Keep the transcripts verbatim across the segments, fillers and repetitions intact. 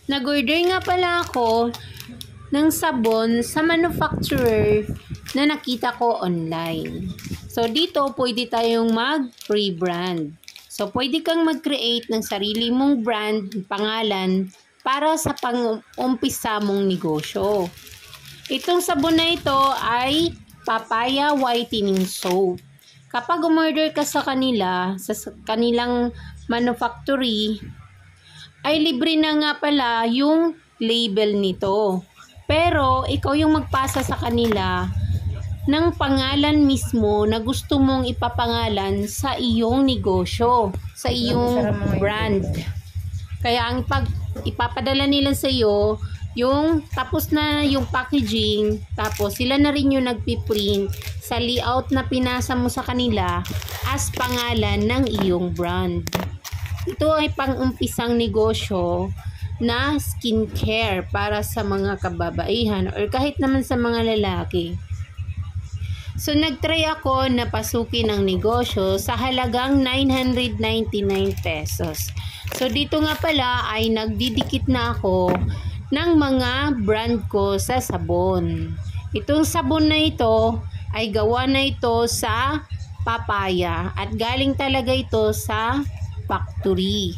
Nag-order nga pala ako ng sabon sa manufacturer na nakita ko online. So, dito pwede tayong mag-rebrand. So, pwede kang mag-create ng sarili mong brand, pangalan, para sa pang-umpisa mong negosyo. Itong sabon na ito ay Papaya Whitening Soap. Kapag umorder ka sa kanila, sa kanilang manufactory, ay libre na nga pala yung label nito. Pero, ikaw yung magpasa sa kanila ng pangalan mismo na gusto mong ipapangalan sa iyong negosyo, sa iyong brand. Kaya, ang pag ipapadala nila sa iyo, yung tapos na yung packaging, tapos sila na rin yung nagpiprint sa layout na pinasa mo sa kanila as pangalan ng iyong brand. Ito ay pang-umpisang negosyo na skincare para sa mga kababaihan or kahit naman sa mga lalaki. So, nagtry ako na pasukin ang negosyo sa halagang nine hundred ninety-nine pesos. So, dito nga pala ay nagdidikit na ako ng mga brand ko sa sabon. Itong sabon na ito ay gawa na ito sa papaya at galing talaga ito sa factory.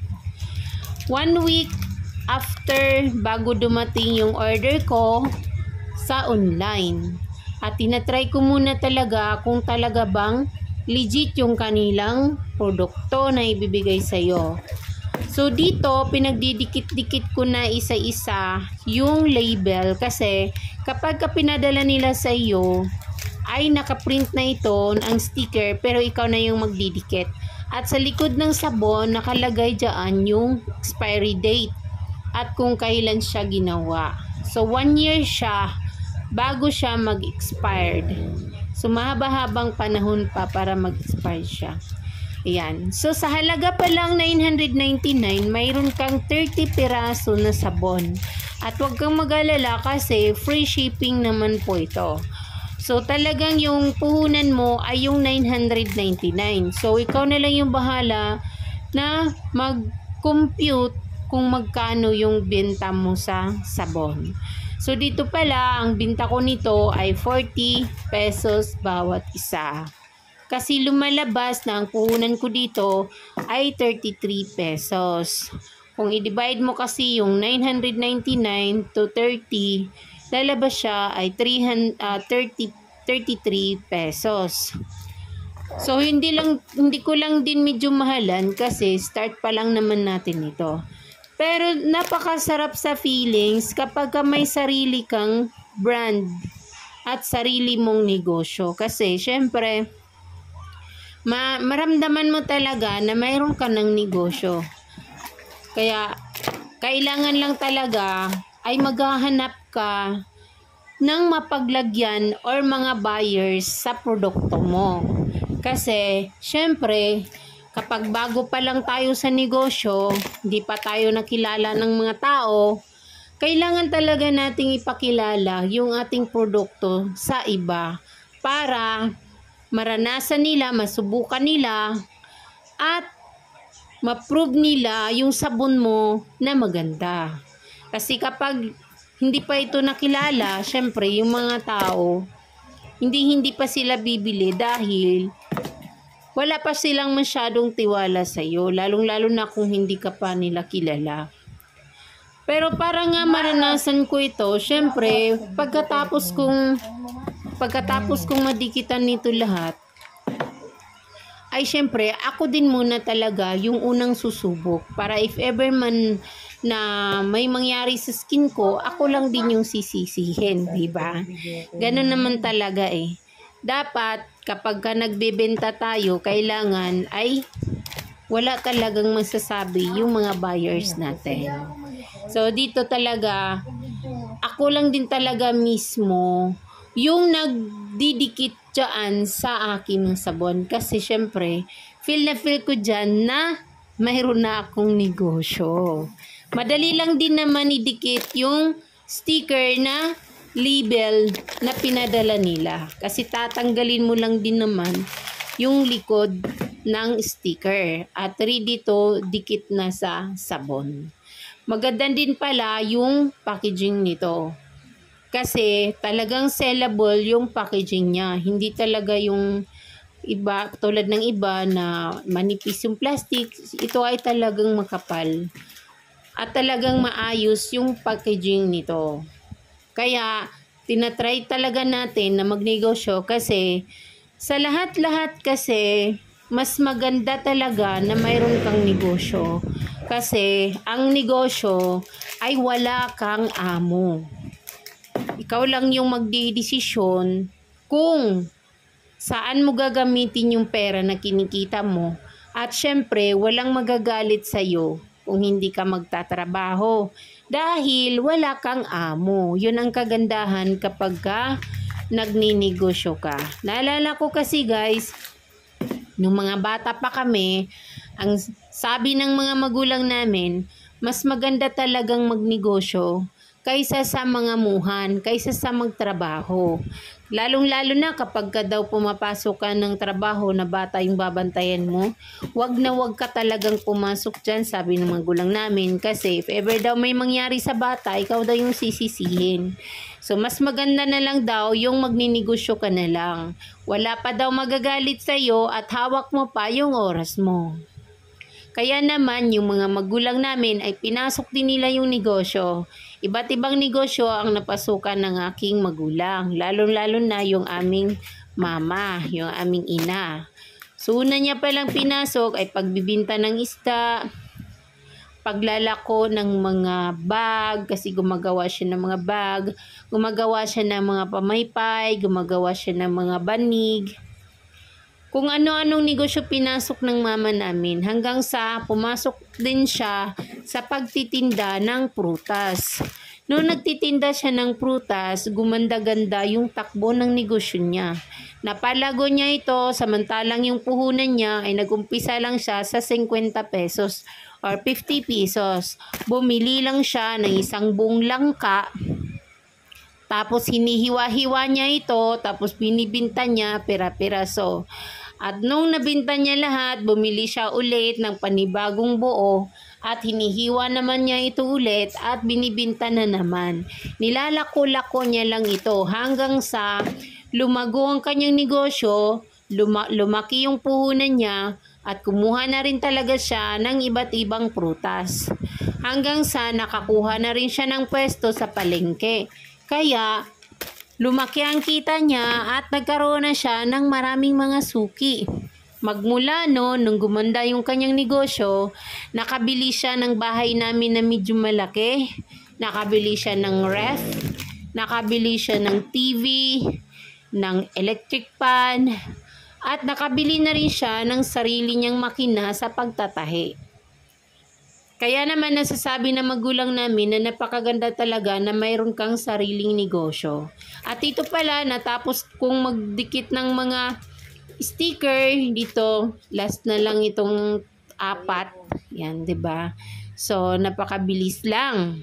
One week after bago dumating yung order ko sa online. At tinatry ko muna talaga kung talaga bang legit yung kanilang produkto na ibibigay sa iyo. So dito pinagdidikit-dikit ko na isa-isa yung label kasi kapag ka pinadala nila sa iyo ay nakaprint na ito ang sticker pero ikaw na yung magdidikit. At sa likod ng sabon, nakalagay dyan yung expiry date at kung kailan siya ginawa. So, one year siya bago siya mag-expired. So, mahaba-habang panahon pa para mag-expire siya. Ayan. So, sa halaga pa lang nine hundred ninety-nine, mayroon kang thirty piraso na sabon. At huwag kang mag-alala kasi free shipping naman po ito. So, talagang yung puhunan mo ay yung nine hundred ninety-nine. So, ikaw na lang yung bahala na mag-compute kung magkano yung benta mo sa sabon. So, dito pala, ang binta ko nito ay forty pesos bawat isa. Kasi lumalabas na ang puhunan ko dito ay thirty-three pesos. Kung i-divide mo kasi yung nine hundred ninety-nine to thirty, lalabas siya ay thirty-three pesos. So, hindi lang hindi ko lang din medyo mahalan kasi start pa lang naman natin ito. Pero napakasarap sa feelings kapag ka may sarili kang brand at sarili mong negosyo. Kasi syempre, ma maramdaman mo talaga na mayroon ka ng negosyo. Kaya, kailangan lang talaga ay maghahanap ka ng mapaglagyan or mga buyers sa produkto mo. Kasi, syempre, kapag bago pa lang tayo sa negosyo, hindi pa tayo nakilala ng mga tao, kailangan talaga nating ipakilala yung ating produkto sa iba para maranasan nila, masubukan nila, at ma-prove nila yung sabon mo na maganda. Kasi kapag hindi pa ito nakilala, syempre yung mga tao, hindi hindi pa sila bibili dahil wala pa silang masyadong tiwala sa iyo, lalong-lalo na kung hindi ka pa nila kilala. Pero para nga maranasan ko ito, syempre, pagkatapos kong pagkatapos kong madikitan nito lahat, ay syempre, ako din muna talaga yung unang susubok para if ever man na may mangyari sa skin ko, ako lang din yung sisisihin, di ba? Ganun naman talaga eh. Dapat kapag ka nagbebenta tayo, kailangan ay wala talagang masasabi yung mga buyers natin. So dito talaga, ako lang din talaga mismo yung nagdidikit dyan sa aking sabon. Kasi syempre, feel na feel ko dyan na mayroon na akong negosyo. Madali lang din naman idikit yung sticker na label na pinadala nila. Kasi tatanggalin mo lang din naman yung likod ng sticker. At ready to dikit na sa sabon. Maganda din pala yung packaging nito. Kasi talagang sellable yung packaging niya. Hindi talaga yung iba, tulad ng iba na manipis yung plastic. Ito ay talagang makapal. At talagang maayos yung packaging nito. Kaya tinatry talaga natin na magnegosyo kasi sa lahat-lahat kasi mas maganda talaga na mayroon kang negosyo. Kasi ang negosyo ay wala kang amo. Ikaw lang yung magdidesisyon kung saan mo gagamitin yung pera na kinikita mo. At syempre, walang magagalit sa'yo kung hindi ka magtatrabaho. Dahil wala kang amo. Yun ang kagandahan kapag ka nagninegosyo ka. Naalala ko kasi guys, nung mga bata pa kami, ang sabi ng mga magulang namin, mas maganda talagang magnegosyo kaysa sa mga muhan, kaysa sa magtrabaho. Lalong-lalo na kapag ka daw pumapasok ka ng trabaho na bata yung babantayan mo, wag na wag ka talagang pumasok dyan, sabi ng magulang namin. Kasi if ever daw may mangyari sa bata, ikaw daw yung sisisihin. So mas maganda na lang daw yung magninegosyo ka na lang. Wala pa daw magagalit sa'yo at hawak mo pa yung oras mo. Kaya naman yung mga magulang namin ay pinasok din nila yung negosyo. Iba't ibang negosyo ang napasukan ng aking magulang. Lalo-lalo na yung aming mama, yung aming ina. So una niya palang pinasok ay pagbibinta ng isda, paglalako ng mga bag, kasi gumagawa siya ng mga bag, gumagawa siya ng mga pamaypay, gumagawa siya ng mga banig. Kung ano-anong negosyo pinasok ng mama namin hanggang sa pumasok din siya sa pagtitinda ng prutas. Noong nagtitinda siya ng prutas, gumanda-ganda yung takbo ng negosyo niya. Napalago niya ito samantalang yung puhunan niya ay nagumpisa lang siya sa fifty pesos or fifty pesos. Bumili lang siya ng isang buong langka. Tapos hinihiwa-hiwa niya ito, tapos binibinta niya pera-peraso. At nung nabinta niya lahat, bumili siya ulit ng panibagong buo at hinihiwa naman niya ito ulit at binibinta na naman. Nilalako-lako niya lang ito hanggang sa lumago ang kanyang negosyo, luma lumaki yung puhunan niya at kumuha na rin talaga siya ng iba't ibang prutas. Hanggang sa nakakuha na rin siya ng pwesto sa palengke. Kaya lumaki ang kita niya at nagkaroon na siya ng maraming mga suki. Magmula no, nung gumanda yung kanyang negosyo, nakabili siya ng bahay namin na medyo malaki, nakabili siya ng ref, nakabili siya ng T V, ng electric pan, at nakabili na rin siya ng sarili niyang makina sa pagtatahi. Kaya naman nasasabi ng magulang namin na napakaganda talaga na mayroon kang sariling negosyo. At ito pala, natapos kong magdikit ng mga sticker dito. Last na lang itong apat. Yan, 'di ba? So, napakabilis lang.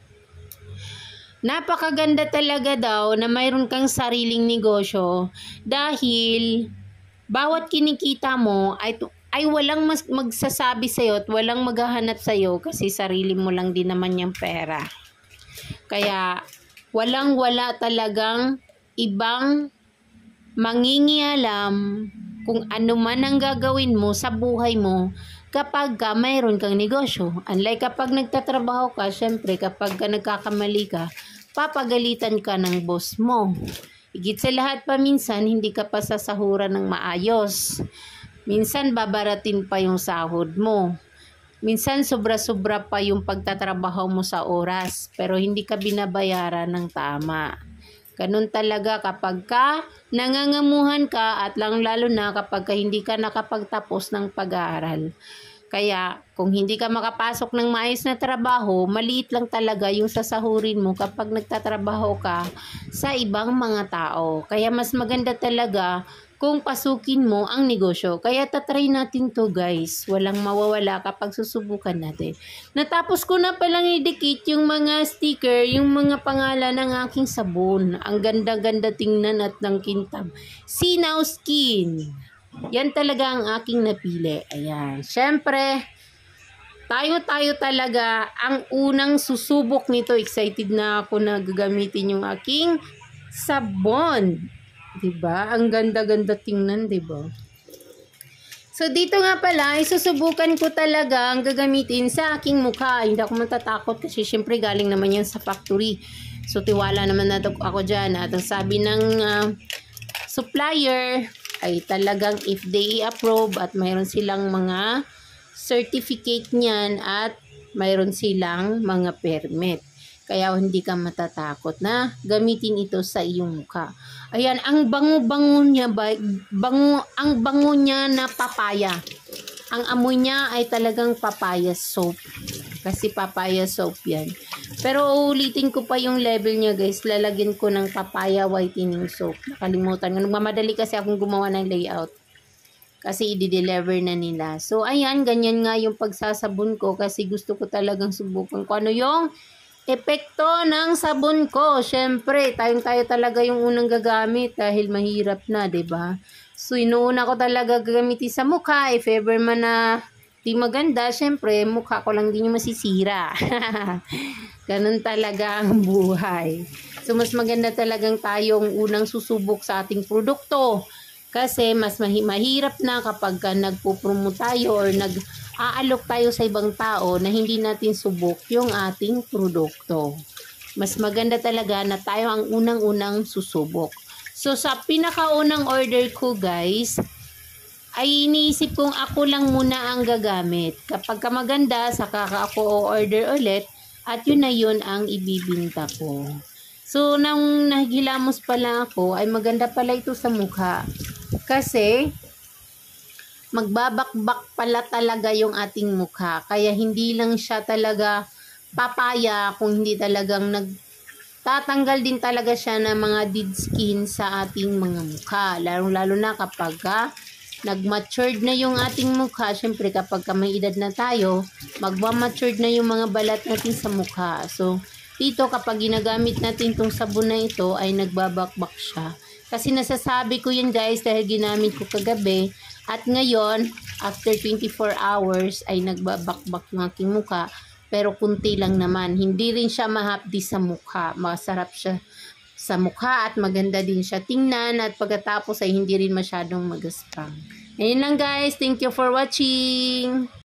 Napakaganda talaga daw na mayroon kang sariling negosyo dahil bawat kinikita mo ay ay walang mas magsasabi sa'yo at walang maghahanap sa'yo kasi sarili mo lang din naman yung pera. Kaya walang wala talagang ibang mangingialam kung ano man ang gagawin mo sa buhay mo kapag ka mayroon kang negosyo. Unlike kapag nagtatrabaho ka, syempre kapag ka nagkakamali ka, papagalitan ka ng boss mo. Higit sa lahat pa minsan, hindi ka pa sasahuran ng maayos. Minsan babaratin pa yung sahod mo. Minsan sobra-sobra pa yung pagtatrabaho mo sa oras, pero hindi ka binabayaran ng tama. Ganun talaga kapag ka nangangamuhan ka at lang lalo na kapag ka hindi ka nakapagtapos ng pag-aaral. Kaya kung hindi ka makapasok ng maayos na trabaho, maliit lang talaga yung sasahurin mo kapag nagtatrabaho ka sa ibang mga tao. Kaya mas maganda talaga kung pasukin mo ang negosyo. Kaya tatry natin to guys. Walang mawawala kapag susubukan natin. Natapos ko na palang idikit yung mga sticker, yung mga pangalan ng aking sabon. Ang ganda-ganda tingnan at ng kintab. Sinaw Skin. Yan talaga ang aking napili. Ayan. Syempre, tayo-tayo talaga ang unang susubok nito. Excited na ako na gagamitin yung aking sabon. Diba? Ang ganda-ganda tingnan, diba? So, dito nga pala, isusubukan ko talaga ang gagamitin sa aking mukha. Hindi ako matatakot kasi syempre galing naman yan sa factory. So, tiwala naman na ako dyan. At ang sabi ng uh, supplier ay talagang F D A approve at mayroon silang mga certificate niyan at mayroon silang mga permit. Kaya hindi ka matatakot na gamitin ito sa iyong mukha. Ayan, ang bango-bango niya, bango, ang bango niya na papaya. Ang amoy niya ay talagang papaya soap. Kasi papaya soap yan. Pero ulitin ko pa yung level niya guys. Lalagyan ko ng papaya whitening soap. Nakalimutan. Nagmamadali kasi akong gumawa ng layout. Kasi i-deliver na nila. So ayan, ganyan nga yung pagsasabon ko. Kasi gusto ko talagang subukan ko ano yung epekto ng sabon ko. Syempre, tayong tayo talaga yung unang gagamit dahil mahirap na, 'di ba? So inuuna ko talaga gagamitin sa mukha. If ever man na di maganda, syempre mukha ko lang din yung masisira. Ganun talaga ang buhay. So mas maganda talagang tayong unang susubok sa ating produkto. Kasi mas mahi mahirap na kapag ka nagpo-promote tayo or nag aalok tayo sa ibang tao na hindi natin subok yung ating produkto. Mas maganda talaga na tayo ang unang-unang susubok. So, sa pinakaunang order ko, guys, ay iniisip kong ako lang muna ang gagamit. Kapag ka maganda, saka ako order ulit at yun na yun ang ibibinta ko. So, nang nahigilamos pala ako, ay maganda pala ito sa mukha. Kasi, magbabakbak pala talaga yung ating mukha. Kaya hindi lang siya talaga papaya kung hindi talagang nagtatanggal din talaga siya ng mga dead skin sa ating mga mukha. Lalo-lalo na kapag ka nag-matured na yung ating mukha. Syempre kapag ka may edad na tayo, magma-matured na yung mga balat natin sa mukha. So, dito kapag ginagamit natin itong sabon na ito ay nagbabakbak siya. Kasi nasasabi ko yun guys dahil ginamit ko kagabi. At ngayon, after twenty-four hours, ay nagbabakbak yung aking mukha. Pero kunti lang naman. Hindi rin siya mahapdi sa mukha. Masarap siya sa mukha at maganda din siya tingnan. At pagkatapos ay hindi rin masyadong magaspang. Ayun lang guys. Thank you for watching.